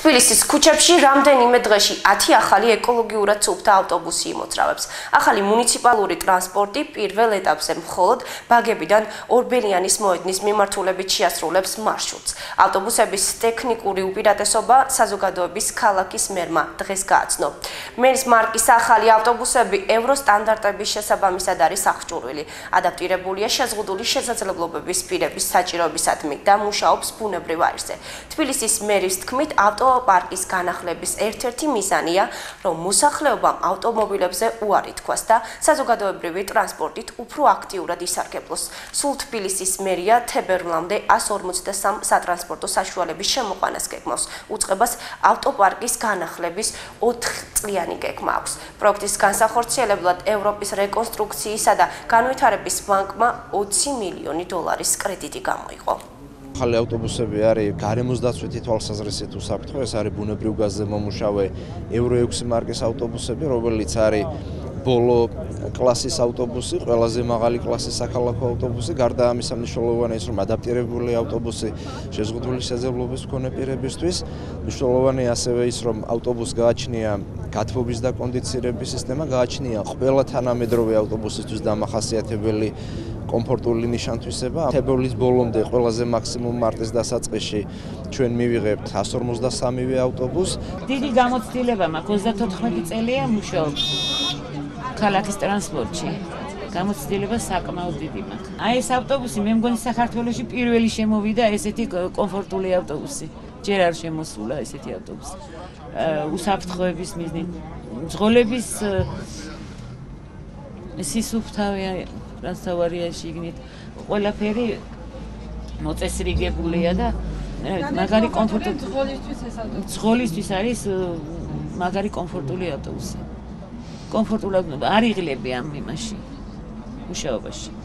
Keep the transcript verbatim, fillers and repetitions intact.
თბილისის ქუჩებში რამდენიმე დღეში ათი ახალი ეკოლოგიურად ცუფთა ავტობუსი იმოძრავებს. ახალი მუნიციპალური ტრანსპორტი პირველ ეტაპზე მხოლოდ ბაგებიდან ორბელიანის მოედნის მიმართულებით შეასრულებს მარშრუტს. ავტობუსების ტექნიკური უპირატესობა საზოგადოების ქალაქის მერმა დღეს გააცნო. მერის მარკის ახალი ავტობუსები ევრო სტანდარტების შესაბამისად არის აღჭურვილი. ადაპტირებულია შეზღუდული შესაძლებლობების პირების საჭიროებისადმი და მუშაობს ბუნებრივ აირზე. თბილისის მერის თქმით, ავტოპარკის განახლების ერთ-ერთი მიზანია, რომ მოსახლეობამ ავტომობილებზე უარი თქვას და საზოგადოებრივი ტრანსპორტით უფრო აქტიურად ისარგებლოს. სულ თბილისის მერია თებერვლამდე ას ორმოცდასამ სატრანსპორტო საშუალების შემოყვანას გეგმავს. უწყებას ავტოპარკის განახლების ოთხწლიანი გეგმა აქვს. პროექტის განსახორციელებლად ევროპის რეკონსტრუქციისა და განვითარების ბანკმა ოცი მილიონი დოლარის კრედიტი გამოიყო. ახალი ავტობუსები არის გარემოს დაცვითი თვალსაზრისით უსაფრთხო, ეს არის ბუნებრივ გაზზე მომუშავე ევრო ექვსი მარკის ავტობუსები, რომელიც არის ბოლო კლასის ავტობუსი, ყველაზე მაღალი კლასის საქალაქო ავტობუსი, გარდა ამისა მნიშვნელოვანია ის, რომ ადაპტირებული ავტობუსი შეზღუდული შესაძლებლობის მქონე პირებისთვის. მნიშვნელოვანია ასევე ის, რომ ავტობუსს გააჩნია გათბობის და კონდიცირების სისტემა, გააჩნია ყველა თანამედროვე ავტობუსისთვის დამახასიათებელი კომფორტული ნიშანთვისება. თებერვლის ბოლომდე ყველაზე მაქსიმუმ მარტის დასაწყისში ჩვენ მივიღებთ ას ორმოცდასამივე ავტობუსს. დიდი გამოცდილება მაქვს, ოცდათოთხმეტი წელია მუშაობ ქალაქის ტრანსპორტში. გამოცდილება საკმაოდ დიდი მაქვს. აი ეს ავტობუსი მე მგონი საქართველოში პირველი შემოვიდა ესეთი კომფორტული ავტობუსი. ჯერ არ შემოსულა ესეთი ავტობუსი. უსაფრთხოების მიზნით, მძღოლების სისუფთავე ტრანსავარია შიგნით ყველაფერი მოწესრიგებულია და მაგარი კომფორტული მძღოლისთვის არის მაგარი კომფორტული ავტობუსი. კომფორტულად არ იღლები ამ იმაში მუშაობაში.